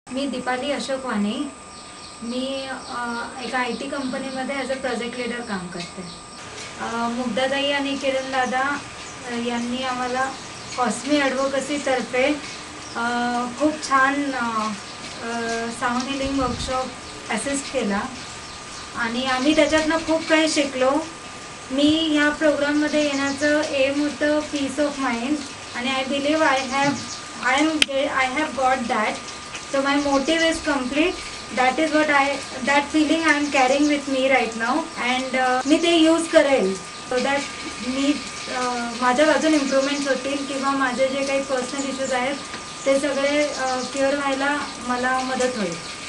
मी दीपाली अशोक वाने. मी एका IT कंपनीमध्ये ॲज अ प्रोजेक्ट लीडर काम करते. मुग्धाताई आणि किरण दादा यांनी आम्हाला कॉस्मी ॲडव्होकसीतर्फे खूप छान साऊंड हिलिंग वर्कशॉप असिस्ट केला आणि आम्ही त्याच्यातनं खूप काही शिकलो. मी ह्या प्रोग्राममध्ये येण्याचं एम होतं पीस ऑफ माइंड आणि I believe I have got that. So my motive is complete. That is what that feeling I am carrying with me right now and मी ते यूज करेल so that मी माझ्यात अजून improvements होतील किंवा माझे जे काही पर्सनल इश्यूज आहेत ते सगळे क्लिअर व्हायला मला मदत होईल.